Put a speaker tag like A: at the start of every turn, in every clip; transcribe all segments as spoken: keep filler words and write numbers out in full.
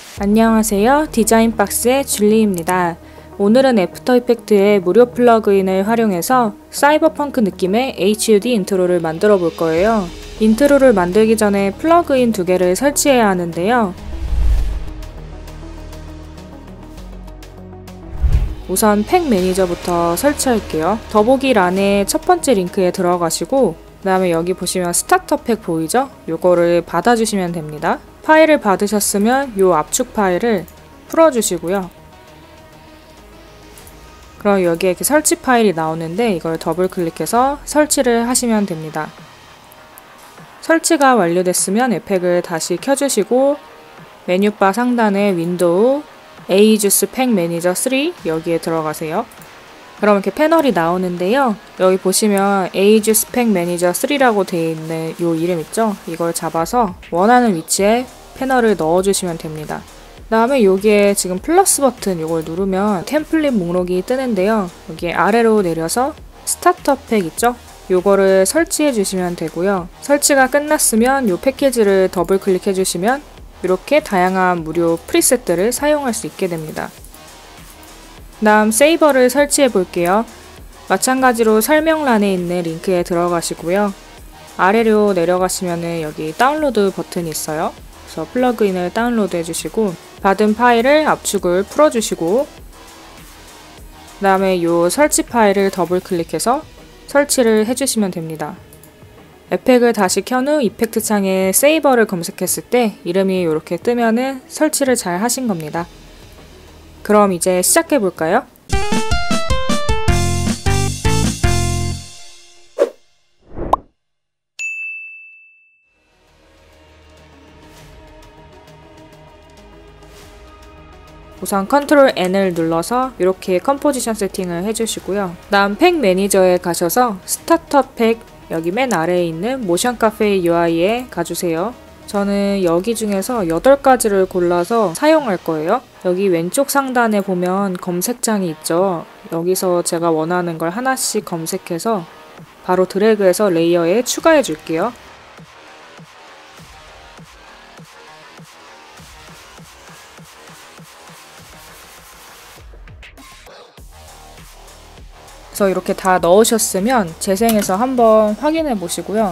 A: 안녕하세요. 디자인박스의 줄리입니다. 오늘은 애프터 이펙트의 무료 플러그인을 활용해서 사이버펑크 느낌의 에이치유디 인트로를 만들어 볼 거예요. 인트로를 만들기 전에 플러그인 두 개를 설치해야 하는데요. 우선 팩 매니저부터 설치할게요. 더보기란에 첫 번째 링크에 들어가시고 그 다음에 여기 보시면 스타터 팩 보이죠? 요거를 받아주시면 됩니다. 파일을 받으셨으면 요 압축 파일을 풀어주시고요. 그럼 여기에 이렇게 설치 파일이 나오는데 이걸 더블 클릭해서 설치를 하시면 됩니다. 설치가 완료됐으면 에펙을 다시 켜주시고 메뉴바 상단에 윈도우 에이주스 팩 매니저 쓰리 여기에 들어가세요. 그럼 이렇게 패널이 나오는데요. 여기 보시면 에이주스 팩 매니저 쓰리라고 되어 있는 요 이름 있죠? 이걸 잡아서 원하는 위치에 패널을 넣어주시면 됩니다. 그 다음에 여기에 지금 플러스 버튼 이걸 누르면 템플릿 목록이 뜨는데요. 여기 아래로 내려서 스타터 팩 있죠? 요거를 설치해 주시면 되고요. 설치가 끝났으면 요 패키지를 더블 클릭해 주시면 이렇게 다양한 무료 프리셋들을 사용할 수 있게 됩니다. 다음 세이버를 설치해 볼게요. 마찬가지로 설명란에 있는 링크에 들어가시고요. 아래로 내려가시면 여기 다운로드 버튼이 있어요. 그래서 플러그인을 다운로드 해주시고 받은 파일을 압축을 풀어주시고 그 다음에 이 설치 파일을 더블 클릭해서 설치를 해주시면 됩니다. 에펙을 다시 켠 후 이펙트 창에 세이버를 검색했을 때 이름이 이렇게 뜨면은 설치를 잘 하신 겁니다. 그럼 이제 시작해 볼까요? 우선 컨트롤 엔을 눌러서 이렇게 컴포지션 세팅을 해주시고요. 다음 팩 매니저에 가셔서 스타터 팩 여기 맨 아래에 있는 모션 카페 유아이에 가주세요. 저는 여기 중에서 여덟 가지를 골라서 사용할 거예요. 여기 왼쪽 상단에 보면 검색창이 있죠. 여기서 제가 원하는 걸 하나씩 검색해서 바로 드래그해서 레이어에 추가해 줄게요. 그래서 이렇게 다 넣으셨으면 재생해서 한번 확인해 보시고요.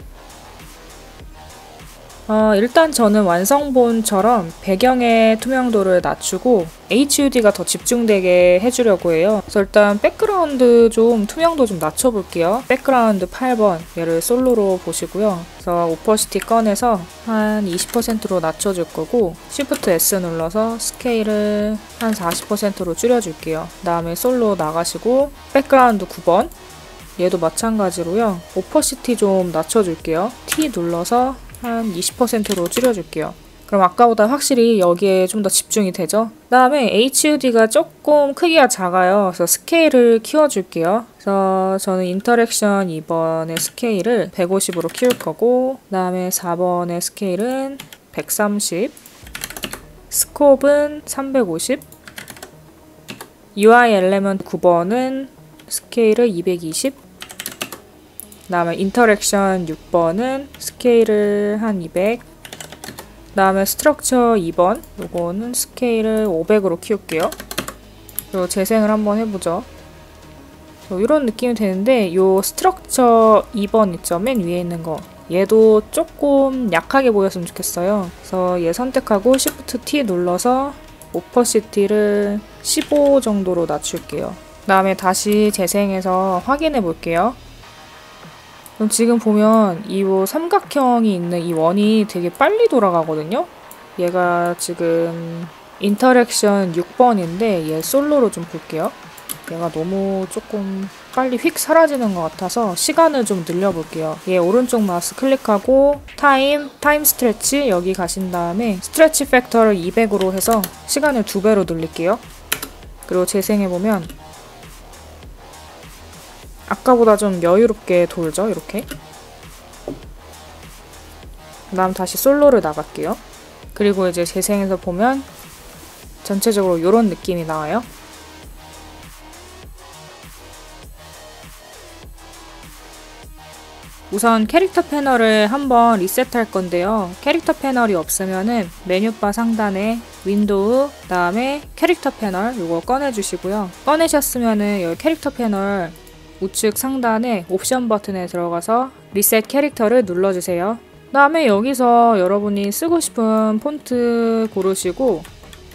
A: 어, 일단 저는 완성본처럼 배경의 투명도를 낮추고 에이치유디가 더 집중되게 해주려고 해요. 그래서 일단 백그라운드 좀 투명도 좀 낮춰볼게요. 백그라운드 팔 번 얘를 솔로로 보시고요. 그래서 오퍼시티 꺼내서 한 이십 퍼센트로 낮춰줄 거고 쉬프트 에스 눌러서 스케일을 한 사십 퍼센트로 줄여줄게요. 그 다음에 솔로 나가시고 백그라운드 구 번 얘도 마찬가지로요. 오퍼시티 좀 낮춰줄게요. T 눌러서 한 이십 퍼센트로 줄여줄게요. 그럼 아까보다 확실히 여기에 좀 더 집중이 되죠? 그 다음에 에이치유디가 조금 크기가 작아요. 그래서 스케일을 키워줄게요. 그래서 저는 인터랙션 이 번의 스케일을 백오십으로 키울 거고 그 다음에 사 번의 스케일은 백삼십 스콥은 삼백오십 유아이 엘리먼트 구 번은 스케일을 이백이십 그 다음에 인터랙션 육 번은 스케일을 한 이백 그 다음에 스트럭처 이 번 요거는 스케일을 오백으로 키울게요. 그리고 재생을 한번 해보죠. 이런 느낌이 되는데 요 스트럭처 이 번 있죠? 맨 위에 있는 거 얘도 조금 약하게 보였으면 좋겠어요. 그래서 얘 선택하고 쉬프트 T 눌러서 오퍼시티를 십오 정도로 낮출게요. 그 다음에 다시 재생해서 확인해 볼게요. 그럼 지금 보면 이 삼각형이 있는 이 원이 되게 빨리 돌아가거든요? 얘가 지금 인터랙션 육 번인데 얘 솔로로 좀 볼게요. 얘가 너무 조금 빨리 휙 사라지는 것 같아서 시간을 좀 늘려볼게요. 얘 오른쪽 마우스 클릭하고 타임, 타임 스트레치 여기 가신 다음에 스트레치 팩터를 이백으로 해서 시간을 두 배로 늘릴게요. 그리고 재생해보면 아까보다 좀 여유롭게 돌죠, 이렇게. 그 다음 다시 솔로를 나갈게요. 그리고 이제 재생해서 보면 전체적으로 이런 느낌이 나와요. 우선 캐릭터 패널을 한번 리셋할 건데요. 캐릭터 패널이 없으면은 메뉴바 상단에 윈도우, 그 다음에 캐릭터 패널 이거 꺼내주시고요. 꺼내셨으면은 여기 캐릭터 패널 우측 상단에 옵션 버튼에 들어가서 리셋 캐릭터를 눌러주세요. 그 다음에 여기서 여러분이 쓰고 싶은 폰트 고르시고,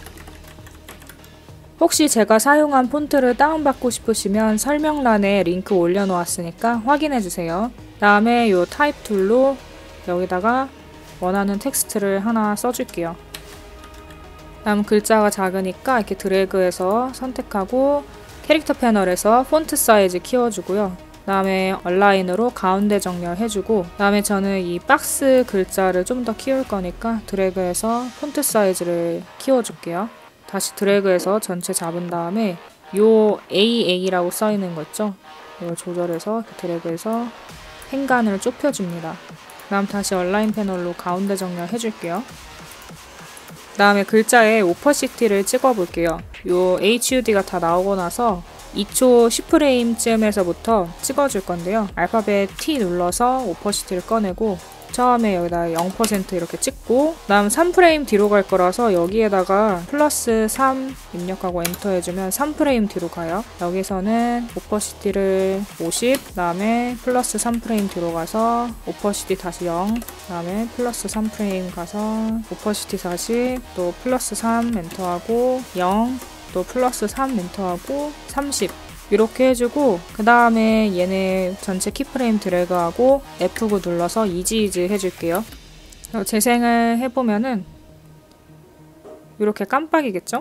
A: 혹시 제가 사용한 폰트를 다운받고 싶으시면 설명란에 링크 올려놓았으니까 확인해주세요. 다음에 이 타입 툴로 여기다가 원하는 텍스트를 하나 써줄게요. 다음 글자가 작으니까 이렇게 드래그해서 선택하고 캐릭터 패널에서 폰트 사이즈 키워주고요. 다음에 얼라인으로 가운데 정렬해주고, 다음에 저는 이 박스 글자를 좀 더 키울 거니까 드래그해서 폰트 사이즈를 키워줄게요. 다시 드래그해서 전체 잡은 다음에 요 에이에이라고 써있는 거 있죠? 이걸 조절해서 드래그해서 행간을 좁혀줍니다. 다음 다시 얼라인 패널로 가운데 정렬 해줄게요. 그 다음에 글자에 오퍼시티를 찍어볼게요. 요 에이치유디가 다 나오고 나서 이 초 십 프레임쯤에서부터 찍어줄 건데요. 알파벳 T 눌러서 오퍼시티를 꺼내고 처음에 여기다 영 퍼센트 이렇게 찍고, 그 다음 삼 프레임 뒤로 갈 거라서 여기에다가 플러스 삼 입력하고 엔터 해주면 삼 프레임 뒤로 가요. 여기서는 오퍼시티를 오십, 그 다음에 플러스 삼 프레임 뒤로 가서 오퍼시티 다시 영, 그 다음에 플러스 삼 프레임 가서 오퍼시티 사십, 또 플러스 삼 엔터하고 영, 또 플러스 삼 엔터하고 삼십 이렇게 해주고, 그 다음에 얘네 전체 키프레임 드래그하고 에프 구 눌러서 이지이즈 해줄게요. 재생을 해보면은 이렇게 깜빡이겠죠?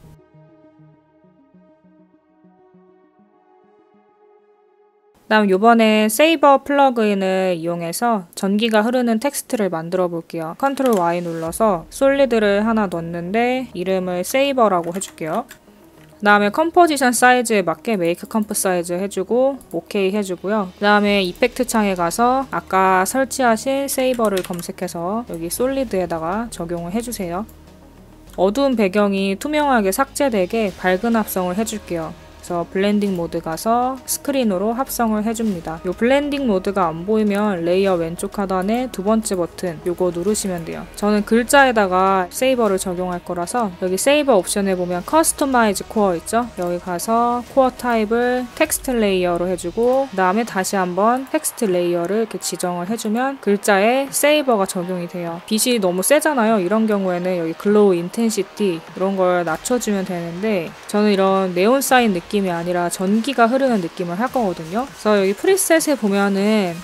A: 다음 요번에 세이버 플러그인을 이용해서 전기가 흐르는 텍스트를 만들어 볼게요. 컨트롤 와이 눌러서 솔리드를 하나 넣었는데 이름을 세이버라고 해줄게요. 그 다음에 컴포지션 사이즈에 맞게 메이크 컴프 사이즈 해주고 오케이 해주고요. 그 다음에 이펙트 창에 가서 아까 설치하신 세이버를 검색해서 여기 솔리드에다가 적용을 해주세요. 어두운 배경이 투명하게 삭제되게 밝은 합성을 해줄게요. 그래서 블렌딩 모드 가서 스크린으로 합성을 해줍니다. 이 블렌딩 모드가 안 보이면 레이어 왼쪽 하단에 두 번째 버튼 요거 누르시면 돼요. 저는 글자에다가 세이버를 적용할 거라서 여기 세이버 옵션에 보면 커스터마이즈 코어 있죠? 여기 가서 코어 타입을 텍스트 레이어로 해주고, 그 다음에 다시 한번 텍스트 레이어를 이렇게 지정을 해주면 글자에 세이버가 적용이 돼요. 빛이 너무 세잖아요. 이런 경우에는 여기 글로우 인텐시티 이런 걸 낮춰주면 되는데, 저는 이런 네온 사인 느낌 느낌이 아니라 전기가 흐르는 느낌을 할 거거든요. 그래서 여기 프리셋에 보면은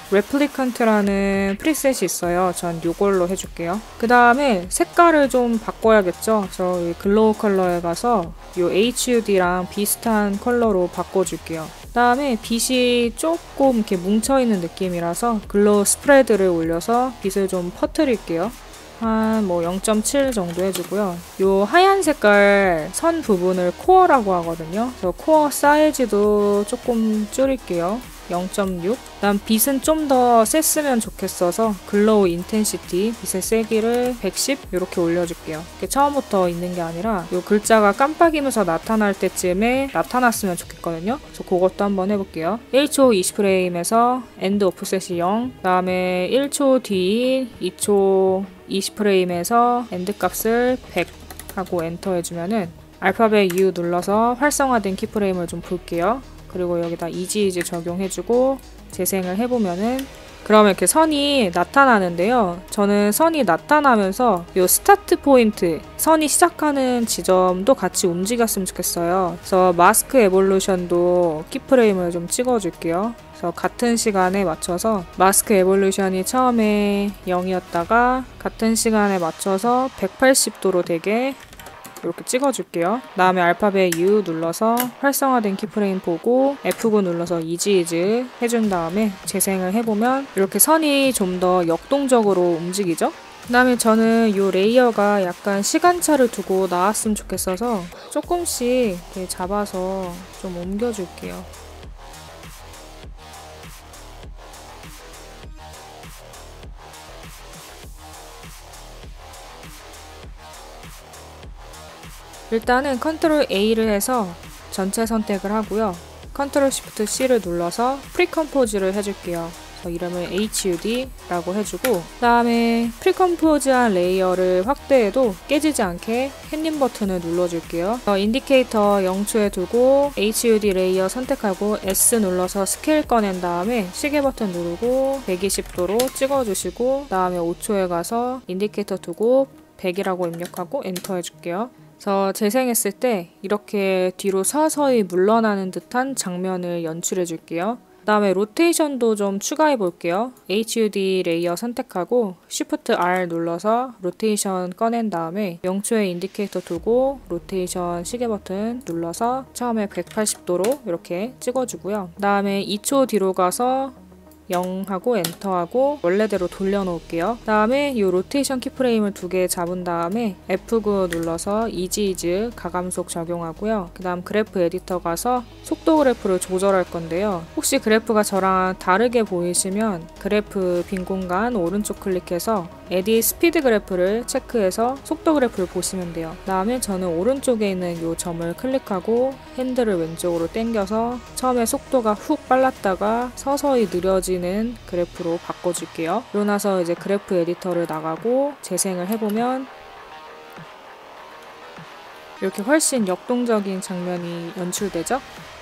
A: 레플리컨트라는 프리셋이 있어요. 전 이걸로 해줄게요. 그 다음에 색깔을 좀 바꿔야겠죠. 그래서 여기 글로우 컬러에 가서 이 에이치유디랑 비슷한 컬러로 바꿔줄게요. 그 다음에 빛이 조금 이렇게 뭉쳐있는 느낌이라서 글로우 스프레드를 올려서 빛을 좀 퍼뜨릴게요. 한 뭐 영 점 칠 정도 해주고요. 요 하얀 색깔 선 부분을 코어라고 하거든요. 그래서 코어 사이즈도 조금 줄일게요. 영 점 육. 그다음 빛은 좀 더 셌으면 좋겠어서 글로우 인텐시티 빛의 세기를 백십 이렇게 올려줄게요. 이게 처음부터 있는 게 아니라 요 글자가 깜빡이면서 나타날 때쯤에 나타났으면 좋겠거든요. 그래서 그것도 한번 해볼게요. 일 초 이십 프레임에서 엔드 오프셋이 영, 그 다음에 일 초 뒤 이 초 이십 프레임에서 엔드 값을 백 하고 엔터 해주면은 알파벳 U 눌러서 활성화된 키프레임을 좀 볼게요. 그리고 여기다 이지이즈 적용해주고 재생을 해보면은 그러면 이렇게 선이 나타나는데요. 저는 선이 나타나면서 이 스타트 포인트, 선이 시작하는 지점도 같이 움직였으면 좋겠어요. 그래서 마스크 에볼루션도 키프레임을 좀 찍어줄게요. 그래서 같은 시간에 맞춰서 마스크 에볼루션이 처음에 영이었다가 같은 시간에 맞춰서 백팔십 도로 되게 이렇게 찍어줄게요. 다음에 알파벳 U 눌러서 활성화된 키프레임 보고 에프 구 눌러서 이지이즈 해준 다음에 재생을 해보면 이렇게 선이 좀 더 역동적으로 움직이죠? 그 다음에 저는 이 레이어가 약간 시간차를 두고 나왔으면 좋겠어서 조금씩 이렇게 잡아서 좀 옮겨줄게요. 일단은 컨트롤 A를 해서 전체 선택을 하고요. 컨트롤 시프트 씨를 눌러서 프리컴포즈를 해줄게요. 그래서 이름을 에이치유디라고 해주고, 그 다음에 프리컴포즈한 레이어를 확대해도 깨지지 않게 캣님 버튼을 눌러줄게요. 어, 인디케이터 영 초에 두고 에이치유디 레이어 선택하고 S 눌러서 스케일 꺼낸 다음에 시계 버튼 누르고 백이십 도로 찍어주시고, 그 다음에 오 초에 가서 인디케이터 두고 백이라고 입력하고 엔터 해줄게요. 그래서 재생했을 때 이렇게 뒤로 서서히 물러나는 듯한 장면을 연출해 줄게요. 그 다음에 로테이션도 좀 추가해 볼게요. 에이치유디 레이어 선택하고 쉬프트 알 눌러서 로테이션 꺼낸 다음에 영 초에 인디케이터 두고 로테이션 시계 버튼 눌러서 처음에 백팔십 도로 이렇게 찍어주고요. 그 다음에 이 초 뒤로 가서 영 하고 엔터하고 원래대로 돌려놓을게요. 그 다음에 이 로테이션 키프레임을 두 개 잡은 다음에 에프 구 눌러서 이지이즈 가감속 적용하고요. 그 다음 그래프 에디터 가서 속도 그래프를 조절할 건데요. 혹시 그래프가 저랑 다르게 보이시면 그래프 빈 공간 오른쪽 클릭해서 에디 스피드 그래프를 체크해서 속도 그래프를 보시면 돼요. 그 다음에 저는 오른쪽에 있는 이 점을 클릭하고 핸들을 왼쪽으로 당겨서 처음에 속도가 훅 빨랐다가 서서히 느려지는 그래프로 바꿔줄게요. 그러고 나서 이제 그래프 에디터를 나가고 재생을 해보면 이렇게 훨씬 역동적인 장면이 연출되죠?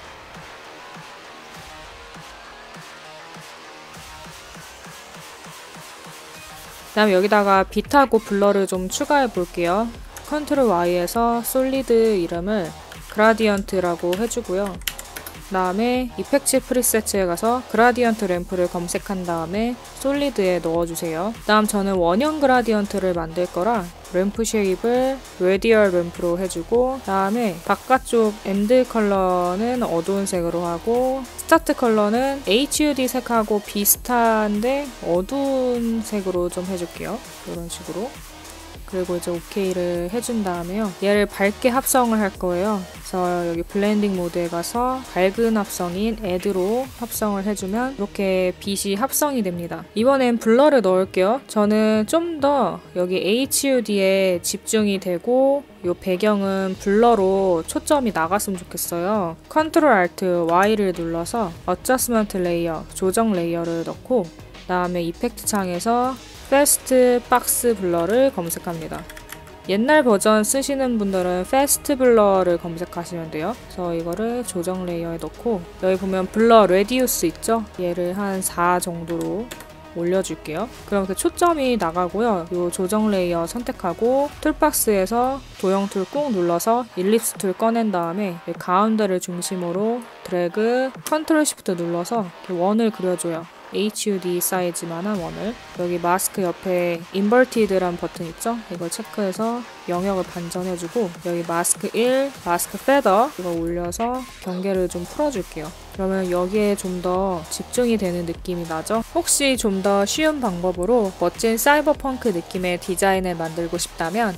A: 그 다음에 여기다가 빛하고 블러를 좀 추가해 볼게요. 컨트롤 와이에서 솔리드 이름을 그라디언트라고 해주고요. 그 다음에 이펙트 프리셋에 가서 그라디언트 램프를 검색한 다음에 솔리드에 넣어주세요. 그 다음 저는 원형 그라디언트를 만들 거라 램프 쉐입을 레디얼 램프로 해주고, 그 다음에 바깥쪽 엔드 컬러는 어두운 색으로 하고 스타트 컬러는 에이치유디 색하고 비슷한데 어두운 색으로 좀 해줄게요. 이런 식으로. 그리고 이제 오케이를 해준 다음에요. 얘를 밝게 합성을 할 거예요. 그래서 여기 블렌딩 모드에 가서 밝은 합성인 애드로 합성을 해주면 이렇게 빛이 합성이 됩니다. 이번엔 블러를 넣을게요. 저는 좀 더 여기 에이치유디에 집중이 되고 이 배경은 블러로 초점이 나갔으면 좋겠어요. 컨트롤 알트 와이를 눌러서 어저스먼트 레이어, 조정 레이어를 넣고 그 다음에 이펙트 창에서 패스트 박스 블러를 검색합니다. 옛날 버전 쓰시는 분들은 패스트 블러를 검색하시면 돼요. 그래서 이거를 조정 레이어에 넣고 여기 보면 블러 레디우스 있죠? 얘를 한 사 정도로 올려줄게요. 그럼 그 초점이 나가고요. 이 조정 레이어 선택하고 툴박스에서 도형 툴 꾹 눌러서 일립스 툴 꺼낸 다음에 가운데를 중심으로 드래그 컨트롤 시프트 눌러서 이렇게 원을 그려줘요. 에이치유디 사이즈만한 원을. 여기 마스크 옆에 인버티드란 버튼 있죠? 이걸 체크해서 영역을 반전해주고 여기 마스크 일, 마스크 페더 이거 올려서 경계를 좀 풀어줄게요. 그러면 여기에 좀 더 집중이 되는 느낌이 나죠? 혹시 좀 더 쉬운 방법으로 멋진 사이버펑크 느낌의 디자인을 만들고 싶다면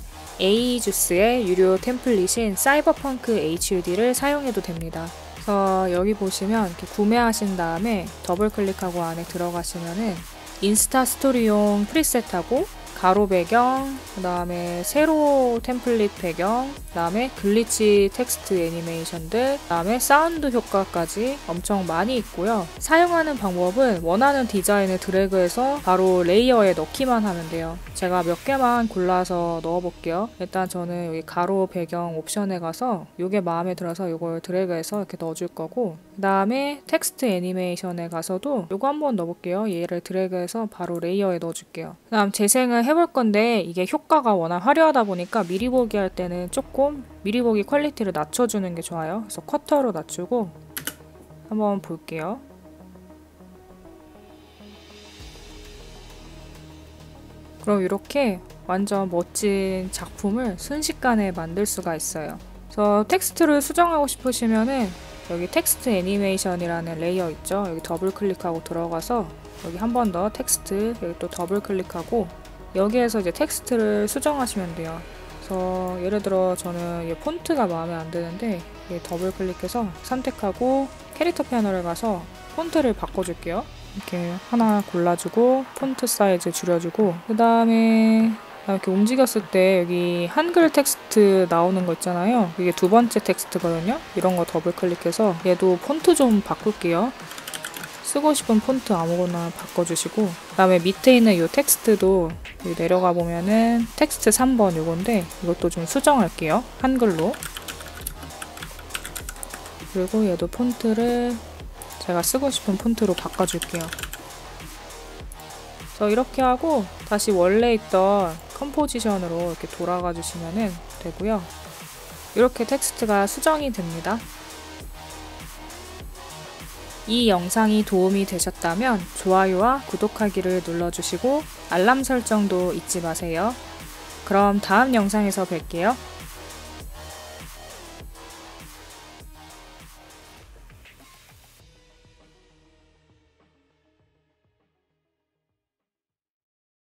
A: 에이주스의 유료 템플릿인 사이버펑크 에이치유디를 사용해도 됩니다. 그래서 여기 보시면 이렇게 구매하신 다음에 더블 클릭하고 안에 들어가시면은 인스타 스토리용 프리셋하고 가로 배경, 그 다음에 세로 템플릿 배경, 그 다음에 글리치 텍스트 애니메이션들, 그 다음에 사운드 효과까지 엄청 많이 있고요. 사용하는 방법은 원하는 디자인을 드래그해서 바로 레이어에 넣기만 하면 돼요. 제가 몇 개만 골라서 넣어볼게요. 일단 저는 여기 가로 배경 옵션에 가서 이게 마음에 들어서 이걸 드래그해서 이렇게 넣어줄 거고, 그 다음에 텍스트 애니메이션에 가서도 이거 한번 넣어볼게요. 얘를 드래그해서 바로 레이어에 넣어줄게요. 그 다음 재생을 해볼 건데 이게 효과가 워낙 화려하다 보니까 미리 보기 할 때는 조금 미리 보기 퀄리티를 낮춰주는 게 좋아요. 그래서 쿼터로 낮추고 한번 볼게요. 그럼 이렇게 완전 멋진 작품을 순식간에 만들 수가 있어요. 그래서 텍스트를 수정하고 싶으시면은 여기 텍스트 애니메이션이라는 레이어 있죠? 여기 더블 클릭하고 들어가서 여기 한 번 더 텍스트 여기 또 더블 클릭하고 여기에서 이제 텍스트를 수정하시면 돼요. 그래서 예를 들어 저는 이 폰트가 마음에 안 드는데 더블 클릭해서 선택하고 캐릭터 패널에 가서 폰트를 바꿔줄게요. 이렇게 하나 골라주고 폰트 사이즈 줄여주고 그 다음에 이렇게 움직였을 때 여기 한글 텍스트 나오는 거 있잖아요. 이게 두 번째 텍스트거든요. 이런 거 더블 클릭해서 얘도 폰트 좀 바꿀게요. 쓰고 싶은 폰트 아무거나 바꿔주시고, 그 다음에 밑에 있는 이 텍스트도 여기 내려가 보면은 텍스트 삼 번 요건데 이것도 좀 수정할게요. 한글로. 그리고 얘도 폰트를 제가 쓰고 싶은 폰트로 바꿔줄게요. 그래서 이렇게 하고 다시 원래 있던 컴포지션으로 이렇게 돌아가 주시면 되고요. 이렇게 텍스트가 수정이 됩니다. 이 영상이 도움이 되셨다면 좋아요와 구독하기를 눌러주시고 알람 설정도 잊지 마세요. 그럼 다음 영상에서 뵐게요.